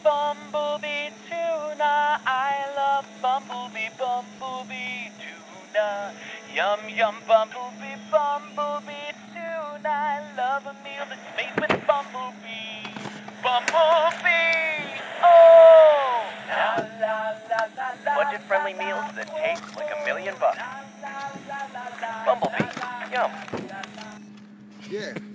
Bumble Bee Tuna. I love Bumble Bee Tuna. Yum, yum, Bumble Bee Tuna. I love a meal that's made with Bumble Bee, oh! La, la, la, la, la, budget-friendly meals that taste like $1,000,000. Bumblebee, yum. Yeah.